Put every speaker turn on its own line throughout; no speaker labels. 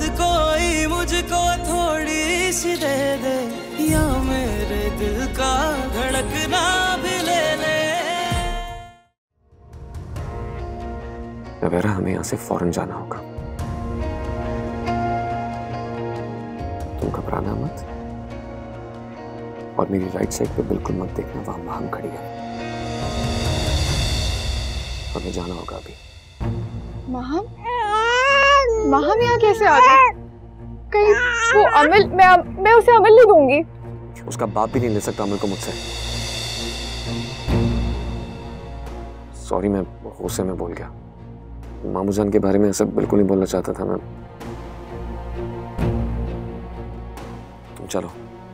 कोई मुझको थोड़ी सी दे दे, या मेरे दिल का धड़कना भी ले ले।
नवेरा, हमें यहाँ से फौरन जाना होगा। तुम घबराना मत, और मेरी राइट साइड पे बिल्कुल मत देखना, वहां महम खड़ी है। हमें जाना होगा अभी।
महम? महम यहाँ कैसे आ गई? कहीं वो अमल, मैं उसे अमल नहीं दूंगी।
उसका बाप भी नहीं ले सकता अमल को मुझसे। सॉरी, मैं गुस्से में बोल गया। मामू जान के बारे में ऐसा बिल्कुल नहीं बोलना चाहता था मैं। तुम चलो।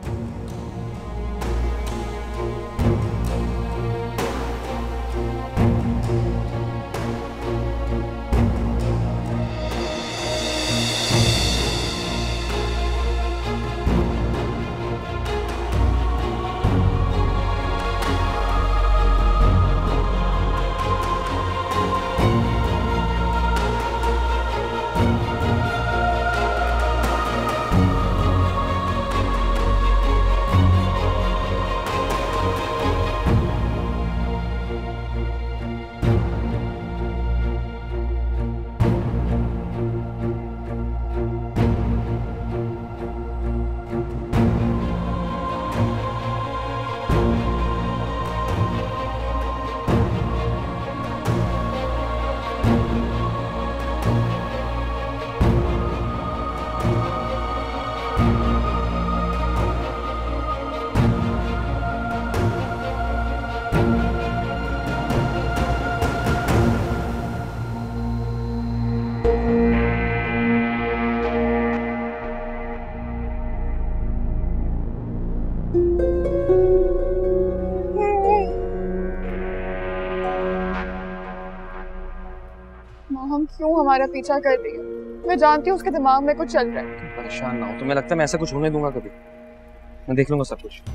महम क्यों हमारा पीछा कर रही है? मैं जानती हूँ उसके दिमाग में कुछ चल रहा है।
तुम परेशान ना हो, तुम्हें लगता है मैं ऐसा कुछ होने दूंगा कभी? मैं देख लूंगा सब कुछ।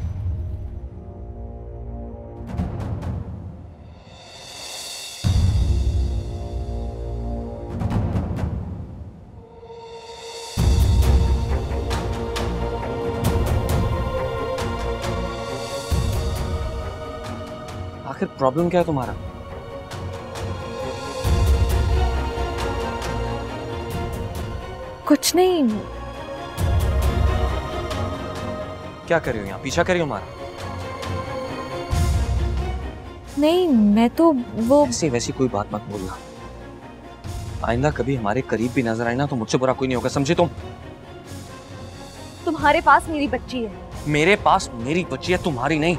आखिर प्रॉब्लम क्या है तुम्हारा?
कुछ नहीं।
क्या कर रही हो यहाँ? पीछा कर रही हो हमारा?
नहीं, मैं तो वो
ऐसी वैसी कोई बात मत बोलना। आइंदा कभी हमारे करीब भी नजर आए ना तो मुझसे बुरा कोई नहीं होगा, समझे तुम?
तुम्हारे पास मेरी बच्ची है।
मेरे पास मेरी बच्ची है, तुम्हारी नहीं।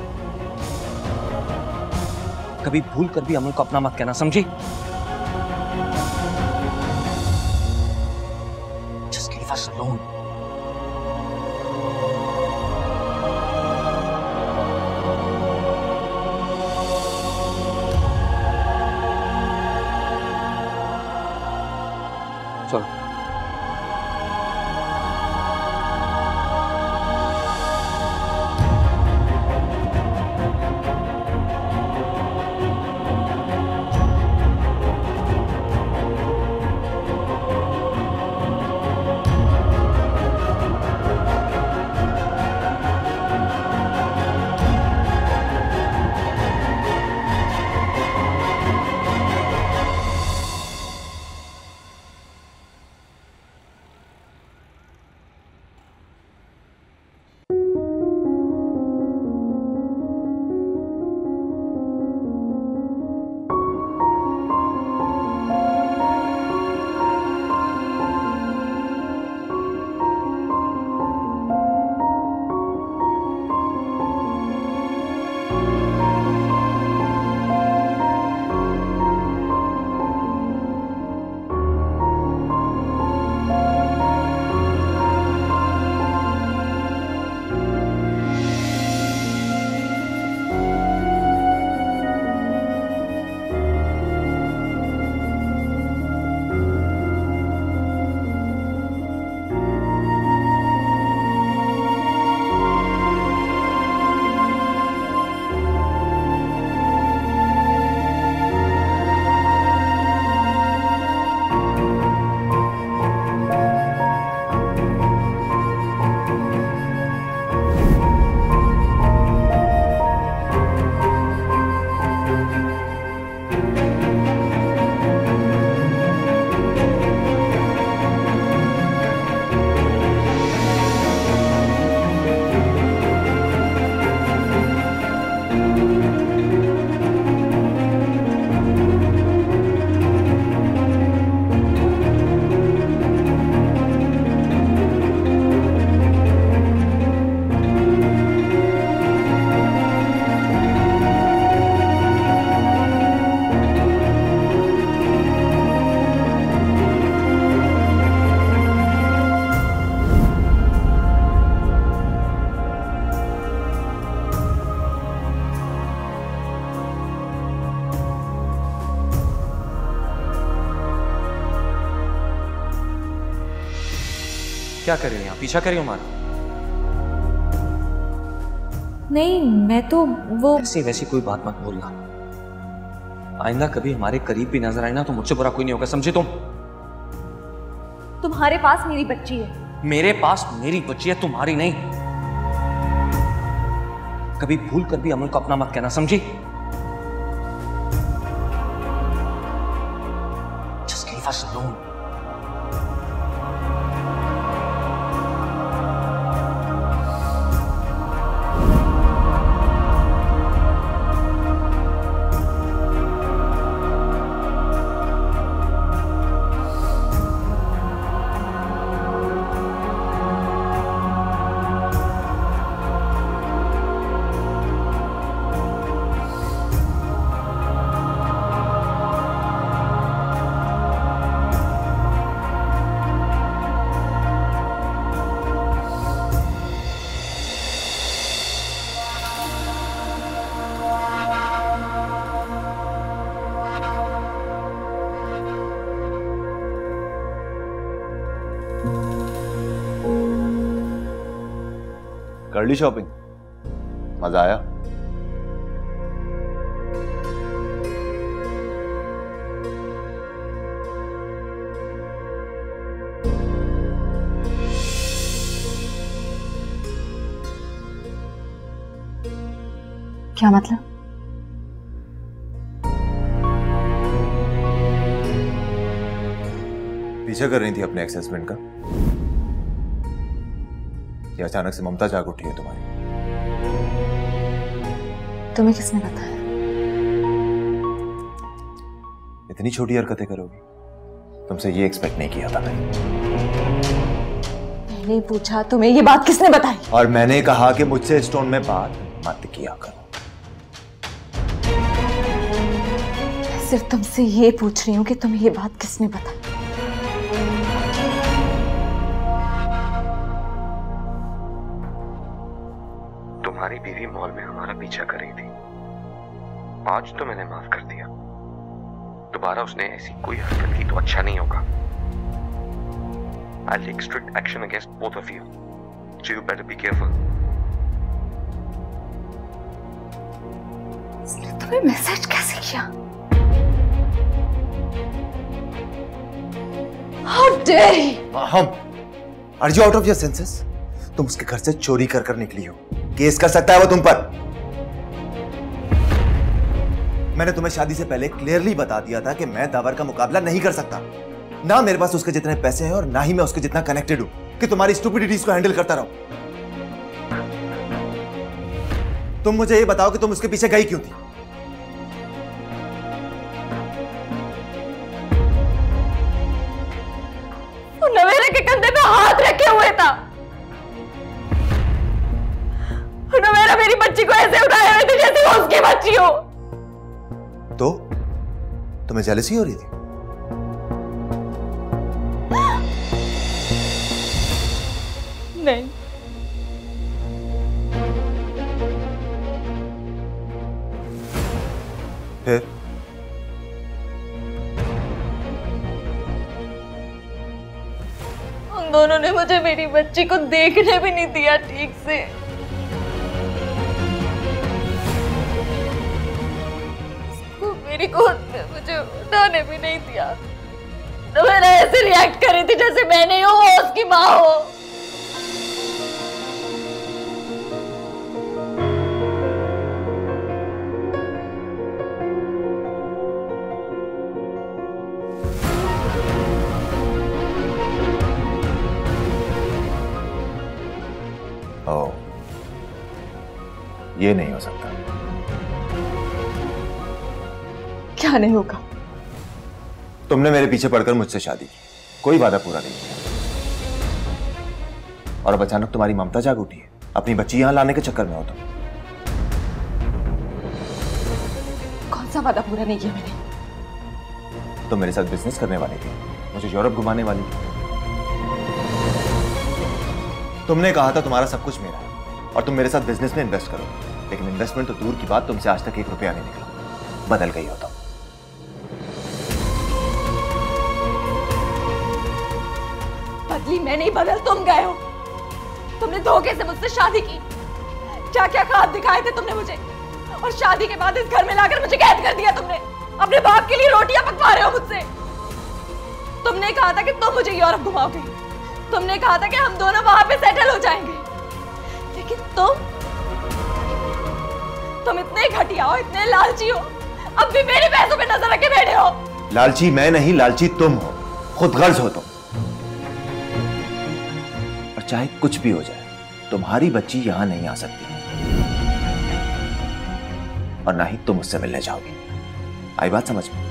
कभी भूल कर भी अमल को अपना मत कहना, समझी? Just leave us alone. चलो। क्या कर रही हो यहाँ? पीछा कर रही हो हमारा?
नहीं, मैं तो वो
ऐसी वैसी कोई बात मत बोलना। आइंदा कभी हमारे करीब भी नजर आई ना तो मुझसे बुरा कोई नहीं होगा, समझे तुम?
तुम्हारे पास मेरी बच्ची है।
मेरे पास मेरी बच्ची है, तुम्हारी नहीं। कभी भूल कर भी अमल को अपना मत कहना, समझी? Just leave us alone.
कर ली शॉपिंग? मजा आया?
क्या मतलब?
पीछा कर रही थी अपने एक्स हस्बैंड का? या अचानक से ममता जाग उठी है तुम्हारी?
तुम्हें किसने बताया?
इतनी छोटी हरकतें करोगी? तुमसे ये एक्सपेक्ट नहीं किया था मैंने।
मैंने पूछा तुम्हें ये बात किसने बताई? और
मैंने कहा कि मुझसे इस टोन में बात मत किया करो।
मैं सिर्फ तुमसे ये पूछ रही हूँ कि तुम्हें ये बात किसने बताई?
तुम्हारी बीवी मॉल में हमारा पीछा कर रही थी, आज तो मैंने माफ कर दिया। दोबारा उसने ऐसी कोई हरकत की तो अच्छा नहीं होगा। I'll take strict action against both of you. So you better be careful.
इसने तुम्हें मैसेज कैसे किया? How dare he?
हम Are you out of your senses? तुम उसके घर से चोरी कर कर निकली हो। केस कर सकता है वो तुम पर। मैंने तुम्हें शादी से पहले क्लियरली बता दिया था कि मैं दावर का मुकाबला नहीं कर सकता। ना मेरे पास उसके जितने पैसे हैं और ना ही मैं उसके जितना कनेक्टेड हूं कि तुम्हारी स्टुपिडिटीज को हैंडल करता रहूं। तुम मुझे ये बताओ कि तुम उसके पीछे गई क्यों थी?
वो नवेरे के कंधे पे हाथ रखे हुए था। नवेरा मेरी बच्ची को ऐसे उठाए हुए थे जैसे वो उसकी बच्ची हो।
तो तुम्हें जेलसी हो रही थी?
नहीं।
फिर
उन दोनों ने मुझे मेरी बच्ची को देखने भी नहीं दिया ठीक से। मेरी गोद में मुझे उठाने भी नहीं दिया। तो मैंने ऐसे रिएक्ट करी थी जैसे मैं नहीं हूँ, वो उसकी माँ हो।
ओह, ये नहीं हो सकता।
क्या नहीं होगा?
तुमने मेरे पीछे पड़कर मुझसे शादी की, कोई वादा पूरा नहीं किया, और अब अचानक तुम्हारी ममता जाग उठी है। अपनी बच्ची यहां लाने के चक्कर में हो तुम।
कौन सा वादा पूरा नहीं किया मैंने?
तुम मेरे साथ बिजनेस करने वाली थी, मुझे यूरोप घुमाने वाली थी। तुमने कहा था तुम्हारा सब कुछ मेरा है और तुम मेरे साथ बिजनेस में इन्वेस्ट करो, लेकिन इन्वेस्टमेंट तो दूर की बात, तुमसे आज तक 1 रुपया नहीं निकला। बदल गई हो तुम।
बदली मैं नहीं बदल तुम गए हो। तुमने धोखे से मुझसे शादी की, क्या क्या ख्वाब दिखाए थे तुमने मुझे, और शादी के बाद इस घर में लाकर मुझे कैद कर दिया तुमने। अपने बाप के लिए रोटियां पकवा रहे हो मुझसे। तुमने कहा था कि तुम मुझे यूरोप घुमाओगे, तुमने कहा था कि हम दोनों वहां पे सेटल हो जाएंगे, लेकिन तुम इतने घटिया हो, इतने लालची हो, अब भी मेरे पैसों पे नजर रखे बैठे हो।
लालची मैं नहीं, लालची तुम हो, खुदगर्ज हो तुम। और चाहे कुछ भी हो जाए, तुम्हारी बच्ची यहां नहीं आ सकती, और ना ही तुम उससे मिलने जाओगी। आई बात समझ में?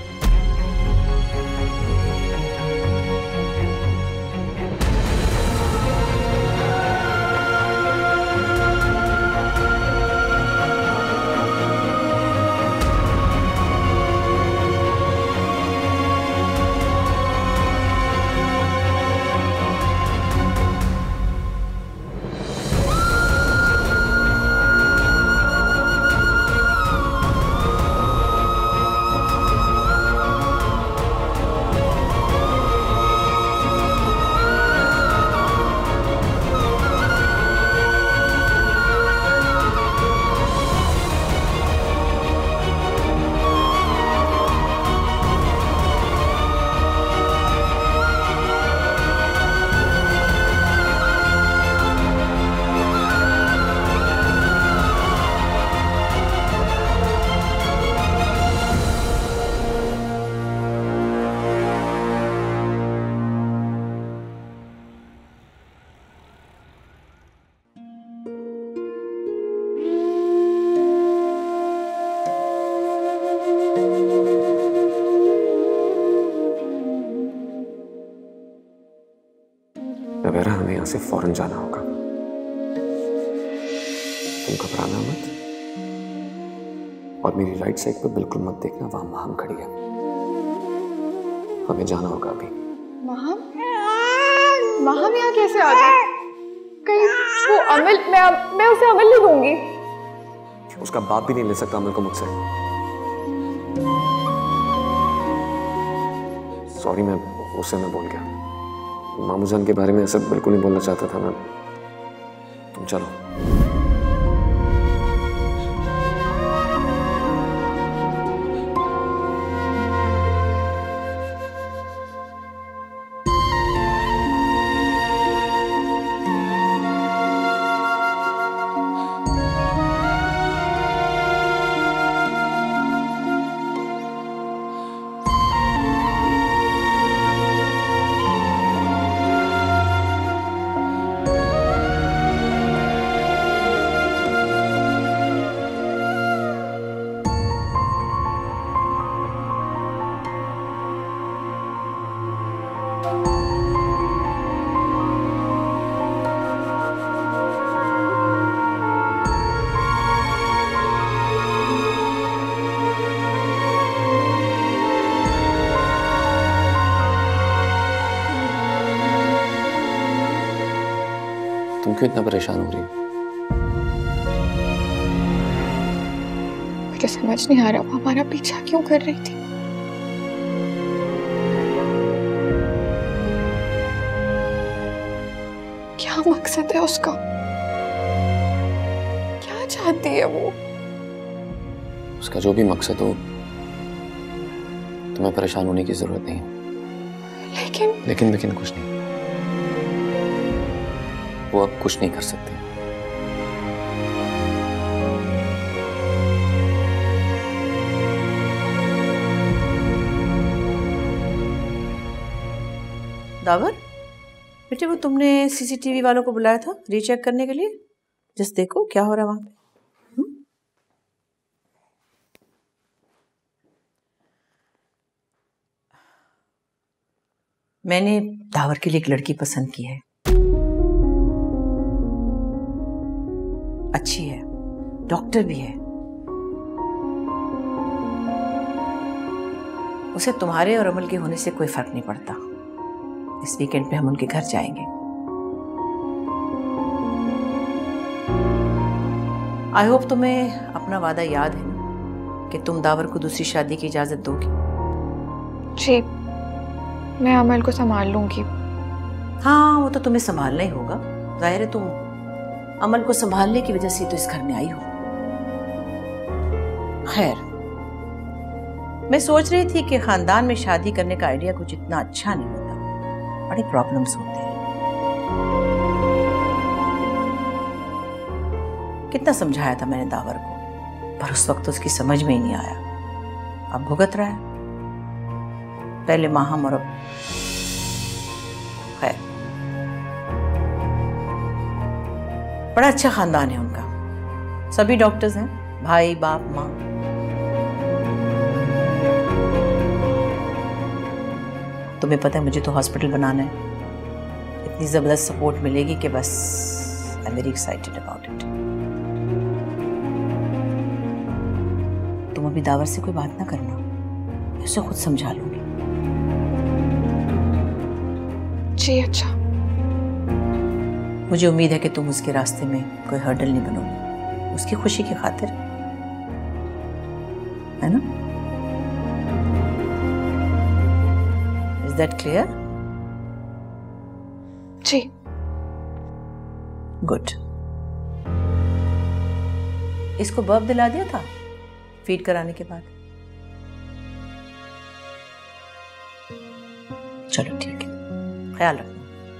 नवेरा, हमें यहाँ से फौरन जाना होगा। तुम घबराना मत, और मेरी राइट साइड पे बिल्कुल मत देखना, वहां माम खड़ी है। हमें जाना होगा अभी।
माम यहाँ कैसे आ गई? कहीं वो अमल, मैं उसे अमल नहीं दूंगी।
उसका बाप भी नहीं ले सकता अमल को मुझसे। सॉरी, मैं गुस्से में बोल गया। मामू जान के बारे में ऐसा बिल्कुल नहीं बोलना चाहता था मैं। तुम चलो। तुम क्यों इतना परेशान हो रही हो?
मुझे समझ नहीं आ रहा वो हमारा पीछा क्यों कर रही थी। क्या मकसद है उसका? क्या चाहती है वो?
उसका जो भी मकसद हो, तुम्हें परेशान होने की जरूरत नहीं है। लेकिन कुछ नहीं। वो अब कुछ नहीं कर सकते।
दावर बेटे, वो तुमने सीसीटीवी वालों को बुलाया था रीचेक करने के लिए? जस्ट देखो क्या हो रहा है वहां पे। मैंने दावर के लिए एक लड़की पसंद की है, अच्छी है, डॉक्टर भी है। उसे तुम्हारे और अमल के होने से कोई फर्क नहीं पड़ता। इस वीकेंड पे हम उनके घर जाएंगे। आई होप तुम्हें अपना वादा याद है ना कि तुम दावर को दूसरी शादी की इजाजत दोगी।
जी, मैं अमल को संभाल लूंगी।
हाँ, वो तो तुम्हें संभालना ही होगा। जाहिर है तुम अमल को संभालने की वजह से तो इस घर में आई हो। खैर, मैं सोच रही थी कि खानदान में शादी करने का आइडिया कुछ इतना अच्छा नहीं होता, बड़ी प्रॉब्लम्स होती हैं। कितना समझाया था मैंने दावर को, पर उस वक्त उसकी समझ में ही नहीं आया। अब भुगत रहा है, पहले माहम और अब खैर। बड़ा अच्छा खानदान है उनका, सभी डॉक्टर्स हैं, भाई बाप माँ। तुम्हें पता है मुझे तो हॉस्पिटल बनाना है, इतनी जबरदस्त सपोर्ट मिलेगी कि बस I am very excited about it. तुम अभी दावर से कोई बात ना करना, मैं उसे खुद समझा लूंगी।
जी अच्छा।
मुझे उम्मीद है कि तुम उसके रास्ते में कोई हर्डल नहीं बनोगी, उसकी खुशी की खातिर, है ना? Is that clear?
जी।
गुड। इसको बर्फ दिला दिया था फीड कराने के बाद? चलो ठीक है, ख्याल रखना।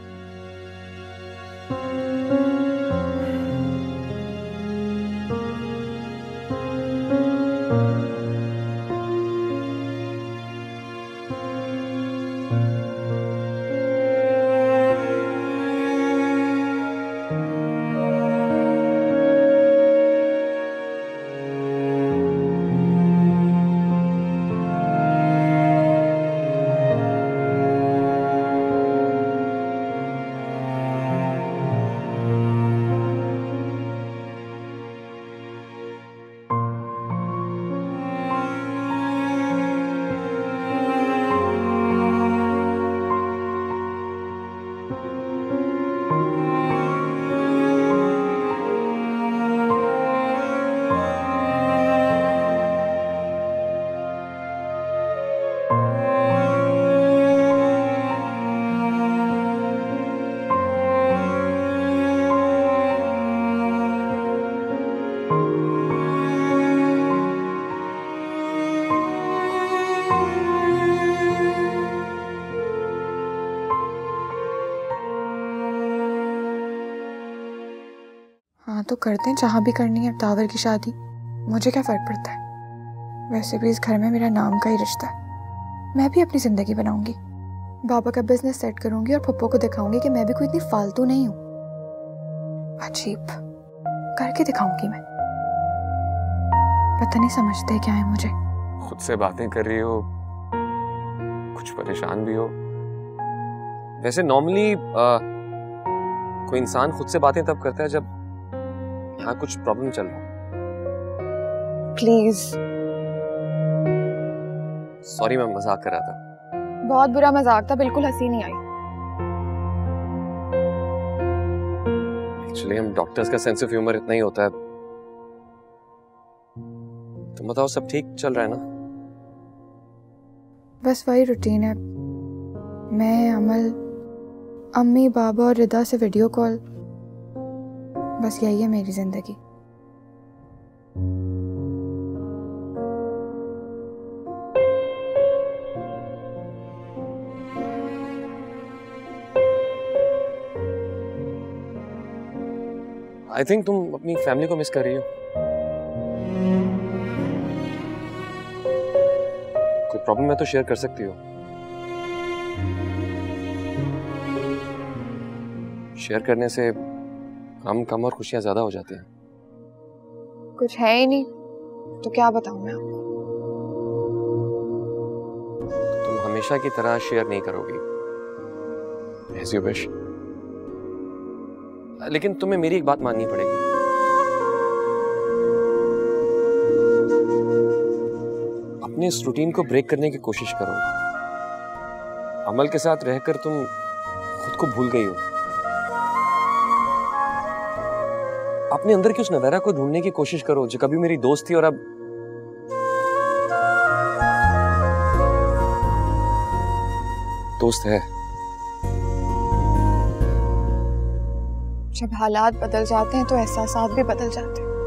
हाँ तो करते हैं, जहाँ भी करनी है दावर की शादी, मुझे क्या फ़र्क पड़ता है। वैसे भी इस घर में मेरा नाम का ही रिश्ता है। मैं भी अपनी ज़िंदगी बनाऊंगी, बाबा का बिजनेस सेट करूंगी और पप्पो को दिखाऊंगी कि मैं भी कोई इतनी फालतू नहीं हूँ। अजीब करके दिखाऊंगी मैं। पता नहीं समझते क्या है मुझे।
खुद से बातें कर रही हो, कुछ परेशान भी हो। वैसे नॉर्मली कोई इंसान खुद से बातें तब करता है जब यहाँ कुछ प्रॉब्लम चल रहा हो।
प्लीज।
सॉरी, मैं मजाक कर रहा था।
बहुत बुरा मजाक था, बिल्कुल हंसी नहीं आई।
एक्चुअली हम डॉक्टर्स का सेंस ऑफ ह्यूमर इतना ही होता है। तुम बताओ, सब ठीक चल रहा है ना?
बस वही रूटीन है। मैं, अमल, अम्मी, बाबा और रिदा से वीडियो कॉल, बस यही है मेरी जिंदगी।
आई थिंक तुम अपनी फैमिली को मिस कर रही हो। कोई प्रॉब्लम है तो शेयर कर सकती हो। शेयर करने से कम और खुशियां ज्यादा हो जाती हैं।
कुछ है ही नहीं तो क्या बताऊं मैं आपको।
तुम हमेशा की तरह शेयर नहीं करोगी, as you wish। लेकिन तुम्हें मेरी एक बात माननी पड़ेगी। अपने इस रूटीन को ब्रेक करने की कोशिश करो। अमल के साथ रहकर तुम खुद को भूल गई हो। अपने अंदर की उस नवेरा को ढूंढने की कोशिश करो जो कभी मेरी दोस्त थी और अब दोस्त है।
जब हालात बदल जाते हैं तो एहसासात भी बदल जाते हैं।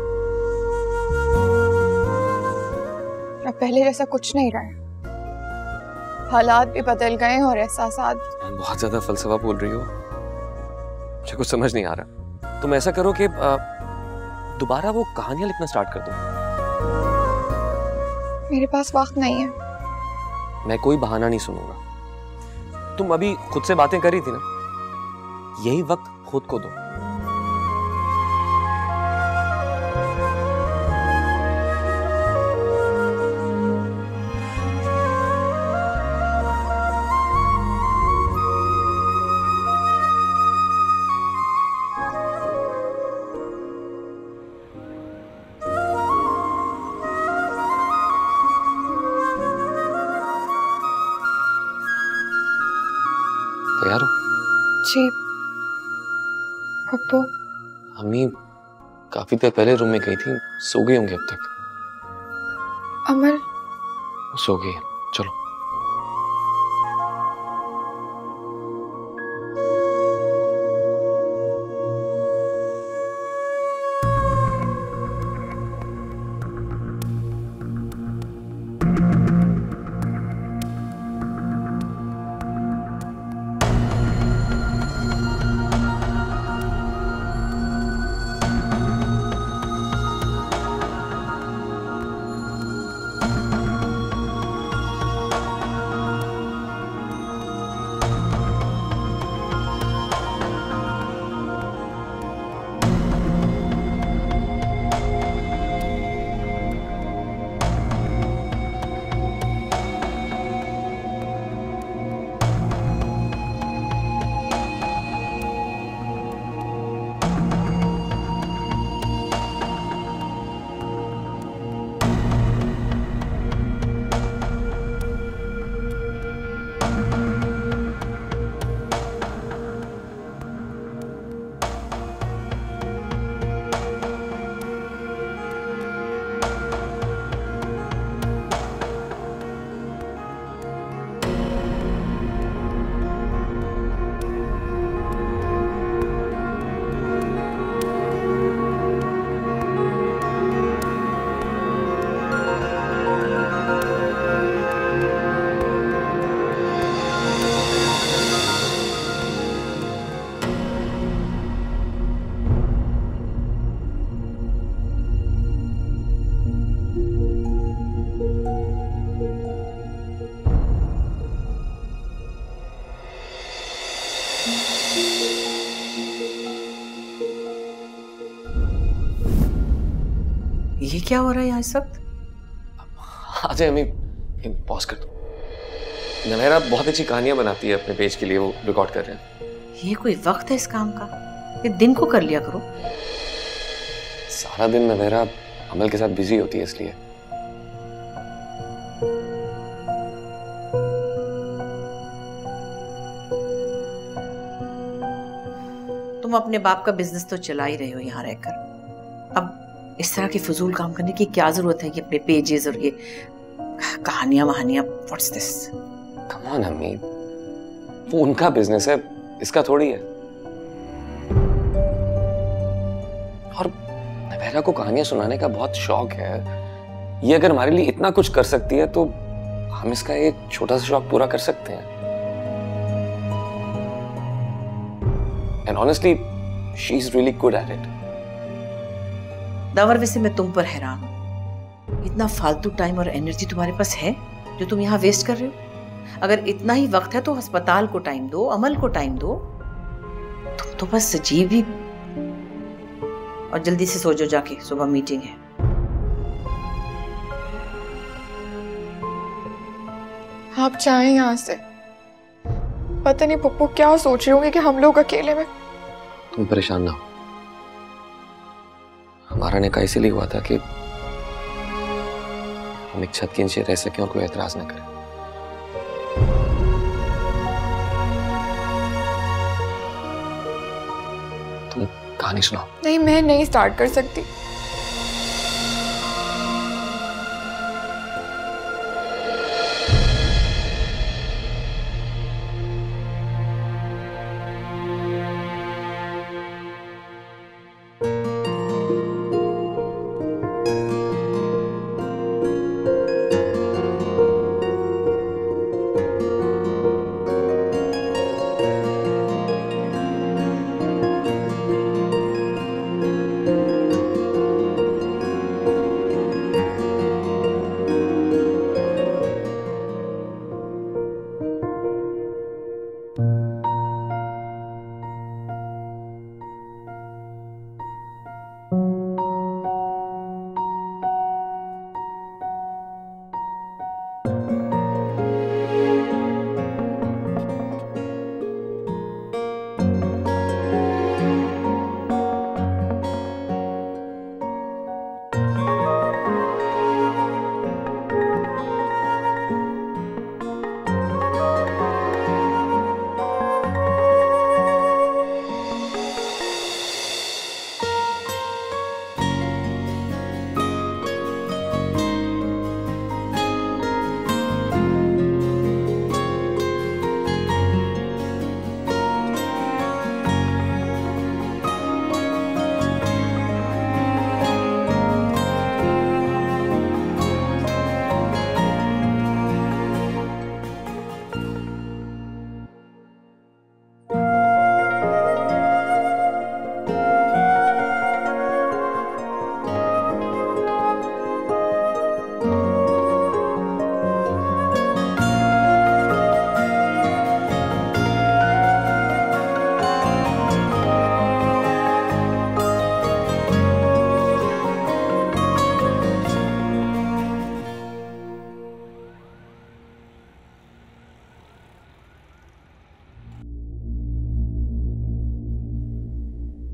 अब पहले जैसा कुछ नहीं रहा, हालात भी बदल गए और एहसासात।
बहुत ज्यादा फलसफा बोल रही हो, मुझे कुछ समझ नहीं आ रहा। तुम ऐसा करो कि दोबारा वो कहानियां लिखना स्टार्ट कर दो।
मेरे पास वक्त नहीं है।
मैं कोई बहाना नहीं सुनूंगा। तुम अभी खुद से बातें करी थी ना, यही वक्त खुद को दो। तैयार हो?
जी पप्पू।
अम्मी काफी देर पहले रूम में गई थी, सो गई होंगी अब तक।
अमल
सो गई है, चलो।
ये क्या हो रहा है यहाँ इस वक्त?
आ जाए अम्मी, पॉज कर दो। नवेरा बहुत अच्छी कहानियां बनाती है अपने पेज के लिए, वो रिकॉर्ड कर रहे हैं।
ये कोई वक्त है इस काम का? ये दिन को कर लिया करो।
सारा दिन नवेरा अमल के साथ बिजी होती है इसलिए।
तुम अपने बाप का बिजनेस तो चला ही रहे हो यहाँ रहकर, अब इस तरह की फजूल काम करने की क्या जरूरत है कि अपने पेजेस और ये कहानियां वहानियां, व्हाट्स दिस?
कम ऑन अम्मी, वो उनका बिजनेस है, इसका थोड़ी है। और नवेरा को कहानियां सुनाने का बहुत शौक है। ये अगर हमारे लिए इतना कुछ कर सकती है तो हम इसका एक छोटा सा शौक पूरा कर सकते हैं। And honestly she is really good at it.
Dawar, वैसे मैं तुम पर हैरान हूँ। इतना फालतू टाइम और एनर्जी तुम्हारे पास है जो तुम यहाँ वेस्ट कर रहे हो? अगर इतना ही वक्त है तो अस्पताल को टाइम दो, अमल को टाइम दो। तुम तो बस अजीब ही। और जल्दी से सो जाओ जाके, सुबह मीटिंग है।
आप जाएं यहाँ से। पता नहीं पप्पू क्या सोच रहे होंगे कि हम लोग अकेले में।
तुम परेशान ना हो, हमारा निकाह इसीलिए हुआ था कि हम एक छत के नीचे रह सकें और कोई एतराज ना करे। तुम कहानी सुनाओ।
नहीं, मैं नहीं स्टार्ट कर सकती।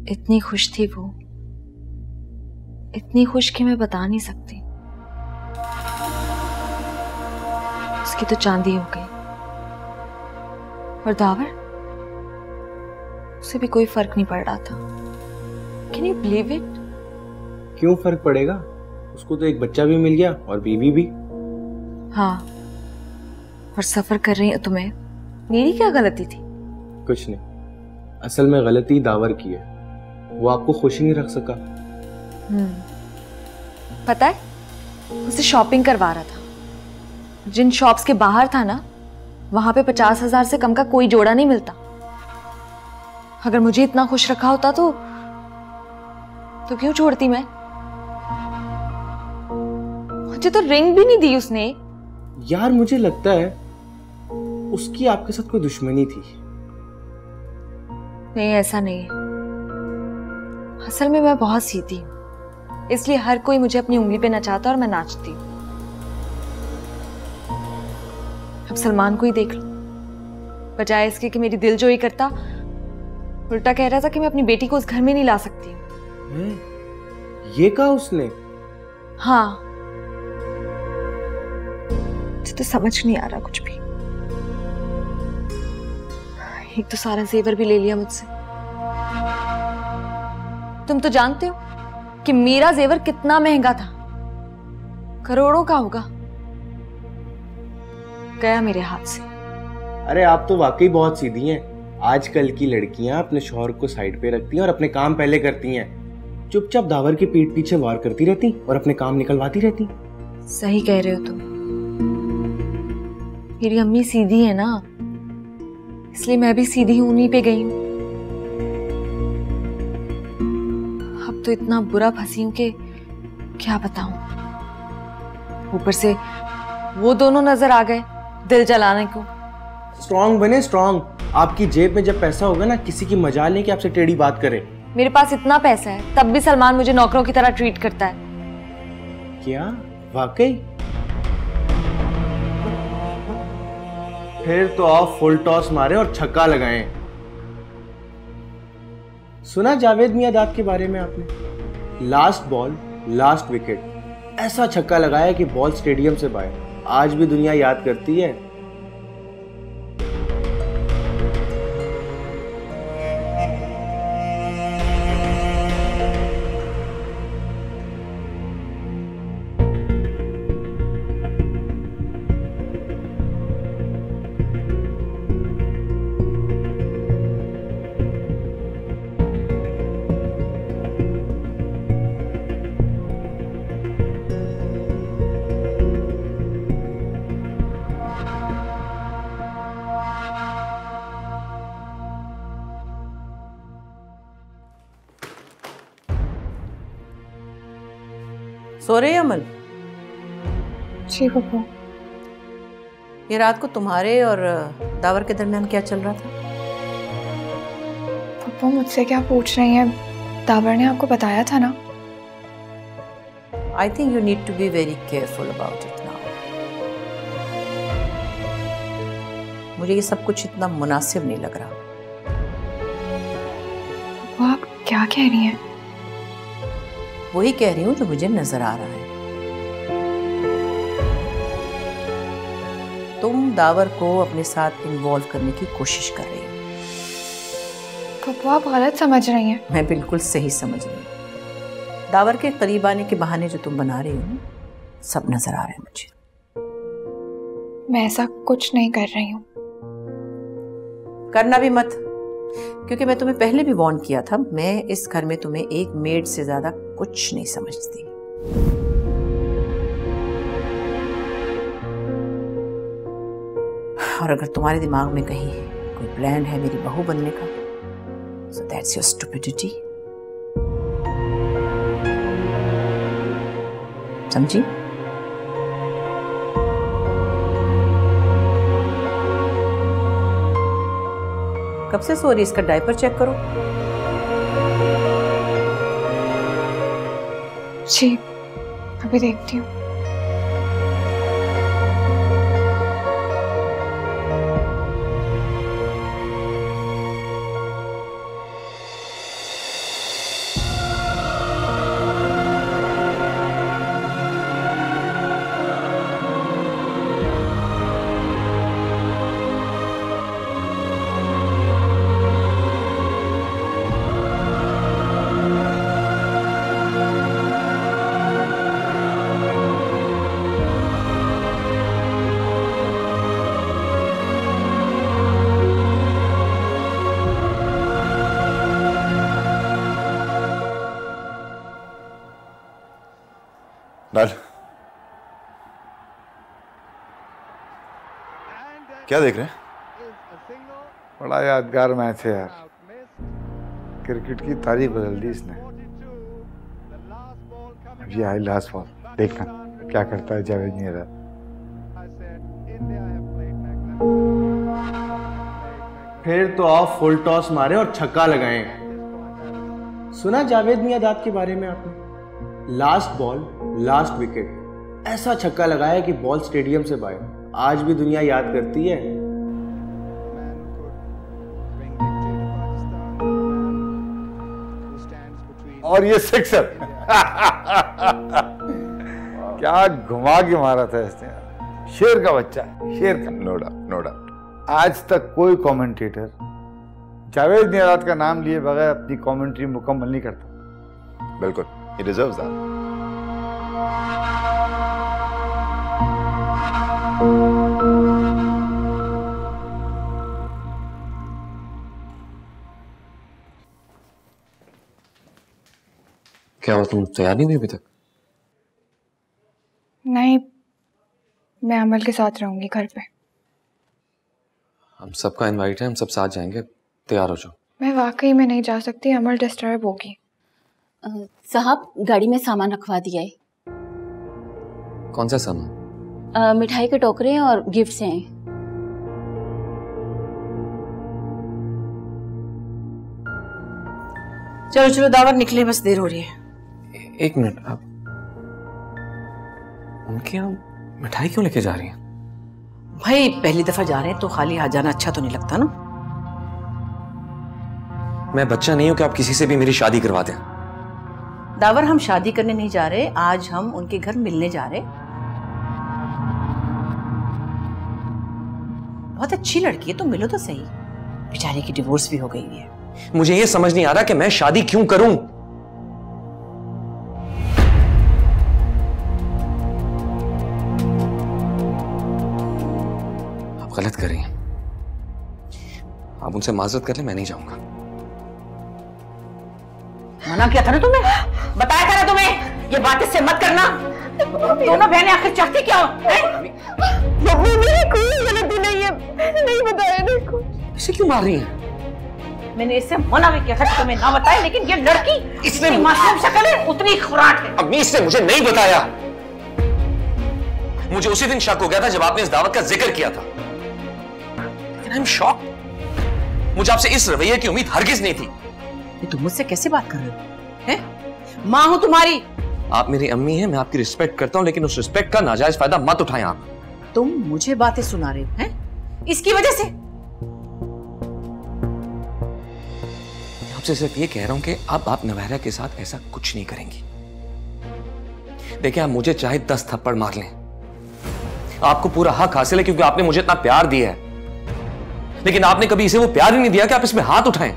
इतनी खुश थी वो, इतनी खुश कि मैं बता नहीं सकती। उसकी तो चांदी हो गई, और दावर, उसे भी कोई फर्क नहीं पड़ रहा था। Can you believe it?
क्यों फर्क पड़ेगा? उसको तो एक बच्चा भी मिल गया और बीवी भी।
हाँ, और सफर कर रही हो तुम्हें, मेरी क्या गलती थी?
कुछ नहीं, असल में गलती दावर की है, वो आपको खुश ही नहीं रख सका।
पता है, उसे शॉपिंग करवा रहा था। जिन शॉप्स के बाहर था ना, वहां पे 50,000 से कम का कोई जोड़ा नहीं मिलता। अगर मुझे इतना खुश रखा होता तो क्यों छोड़ती मैं? मुझे तो रिंग भी नहीं दी उसने।
यार मुझे लगता है उसकी आपके साथ कोई दुश्मनी थी।
नहीं, ऐसा नहीं है। असल में मैं बहुत सीधी हूं, इसलिए हर कोई मुझे अपनी उंगली पे नचाता और मैं नाचती हूँ। अब सलमान को ही देख लो, बजाय इसके कि मेरी दिलजोई करता, उल्टा कह रहा था कि मैं अपनी बेटी को उस घर में नहीं ला सकती हूँ।
ये कहा उसने?
हाँ, मुझे तो समझ नहीं आ रहा कुछ भी। एक तो सारा जेवर भी ले लिया मुझसे। तुम तो जानते हो कि मेरा जेवर कितना महंगा था, करोड़ों का होगा, गया मेरे हाथ से।
अरे आप तो वाकई बहुत सीधी हैं। आजकल की लड़कियां अपने शौहर को साइड पे रखती हैं और अपने काम पहले करती हैं। चुपचाप दावर की पीठ पीछे वार करती रहती और अपने काम निकलवाती रहती।
सही कह रहे हो तुम। मेरी अम्मी सीधी है ना, इसलिए मैं भी सीधी उन्हीं पे गई हूं। अब तो इतना बुरा फंसी हूं कि क्या बताऊं। ऊपर से वो दोनों नजर आ गए दिल जलाने को।
स्ट्रॉन्ग बने, स्ट्रॉन्ग। आपकी जेब में जब पैसा होगा ना, किसी की मजाल नहीं कि आपसे टेढ़ी बात करे।
मेरे पास इतना पैसा है, तब भी सलमान मुझे नौकरों की तरह ट्रीट करता है।
क्या? वाकई? फिर तो आप फुल टॉस मारे और छक्का लगाएं। सुना जावेद मियादाद के बारे में आपने? लास्ट बॉल लास्ट विकेट, ऐसा छक्का लगाया कि बॉल स्टेडियम से बाहर। आज भी दुनिया याद करती है।
सो रहे अमल?
जी पप्पू।
ये रात को तुम्हारे और दावर के दरमियान क्या चल रहा था?
पप्पू मुझसे क्या पूछ रही हैं? दावर ने आपको बताया था ना।
I think you need to be very careful about it now. मुझे ये सब कुछ इतना मुनासिब नहीं लग रहा।
वो आप क्या कह रही हैं?
वही कह रही हूं जो मुझे नजर आ रहा है। तुम दावर को अपने साथ इन्वॉल्व करने की कोशिश कर रही हो।
पप्पू आप गलत समझ रही हैं।
मैं बिल्कुल सही समझ रही हूँ। दावर के करीब आने के बहाने जो तुम बना रही हो, सब नजर आ रहे हैं मुझे।
मैं ऐसा कुछ नहीं कर रही हूँ।
करना भी मत, क्योंकि मैं तुम्हें पहले भी वार्न किया था। मैं इस घर में तुम्हें एक मेड से ज्यादा कुछ नहीं समझती। और अगर तुम्हारे दिमाग में कहीं कोई प्लान है मेरी बहू बनने का, so that's your stupidity. समझी? कब से सो रही? इसका डायपर चेक करो।
जी अभी देखती हूँ।
क्या देख रहे हैं?
बड़ा यादगार मैच है यार, क्रिकेट की तारीख बदल दी इसने। अब ये आई लास्ट बॉल, देखना क्या करता है जावेद नियाज़।
फिर तो आप फुल टॉस मारे और छक्का लगाएं। सुना जावेद मियादाद के बारे में आपने? लास्ट बॉल लास्ट विकेट, ऐसा छक्का लगाया कि बॉल स्टेडियम से बाहर। आज भी दुनिया याद करती है।
और ये सिक्सर क्या घुमा के मारा था इसने, शेर का बच्चा है, शेर का। No doubt, no doubt. आज तक कोई कमेंटेटर जावेद नियाज़ का नाम लिए बगैर अपनी कमेंट्री मुकम्मल नहीं करता।
बिल्कुल, he deserves that.
क्या हुआ, तुम तैयार नहीं हुई अभी तक?
नहीं, मैं अमल के साथ रहूंगी घर पे।
हम सबका इनवाइट है, हम सब साथ जाएंगे, तैयार हो जाओ।
मैं वाकई में नहीं जा सकती, अमल डिस्टर्ब होगी।
साहब, गाड़ी में सामान रखवा दिया है।
कौन सा सामान?
मिठाई के टोकरे और गिफ्ट्स हैं।
चलो चलो दावर निकले, बस देर हो रही है।
एक मिनट, आप उनके यहाँ मिठाई क्यों लेके जा रही हैं?
भाई पहली दफा जा रहे हैं तो खाली हाथ जाना अच्छा तो नहीं लगता ना।
मैं बच्चा नहीं हूं कि आप किसी से भी मेरी शादी करवा दें।
दावर, हम शादी करने नहीं जा रहे, आज हम उनके घर मिलने जा रहे। बहुत अच्छी लड़की है, तो मिलो तो सही। बेचारे की डिवोर्स भी हो गई है।
मुझे ये समझ नहीं आ रहा कि मैं शादी क्यों करूं। आप गलत कर रही हैं। आप उनसे माजरत कर ले, मैं नहीं जाऊंगा।
मना किया था ना तुम्हें, बताया था ना तुम्हें, ये बात इससे मत करना। दोनों बहनें आखिर चाहती क्या हो?
मेरी कोई गलती नहीं है, मैंने नहीं बताया देखो।
इसे क्यों मार रही हैं?
मैंने इससे मना भी किया था कि तुम्हें ना बताए, लेकिन ये लड़की इतनी मासूम शक्ल है, उतनी खुराक है।
अम्मी, इसने मुझे नहीं बताया। मुझे उसी दिन शक हो गया था जब आपने इस दावत का जिक्र किया था, लेकिन आई एम शॉक्ड। मुझे आपसे इस रवैये की उम्मीद हरगिज नहीं थी।
तुम मुझसे कैसे बात कर रहे हो? हैं? माँ हूं तुम्हारी।
आप मेरी अम्मी हैं, मैं आपकी रिस्पेक्ट करता हूं, लेकिन उस रिस्पेक्ट का नाजायज फायदा मत उठाएं आप।
तुम मुझे बातें सुना रहे हो, हैं? इसकी वजह से?
आपसे सिर्फ ये कह रहा हूं कि अब आप नवहरा के साथ ऐसा कुछ नहीं करेंगी। देखिए, आप मुझे चाहे 10 थप्पड़ मार लें, आपको पूरा हक हासिल है, क्योंकि आपने मुझे इतना प्यार दिया है, लेकिन आपने कभी इसे वो प्यार ही नहीं दिया कि आप इसमें हाथ उठाएं।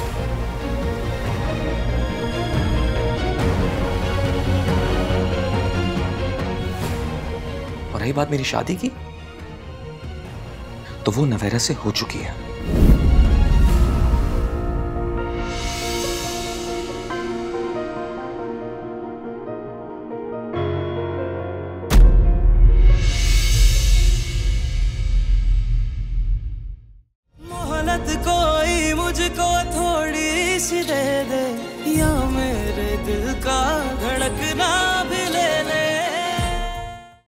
और रही बात मेरी शादी की, तो वो नवेरा से हो चुकी है।
मोहलत कोई मुझको थोड़ी सी दे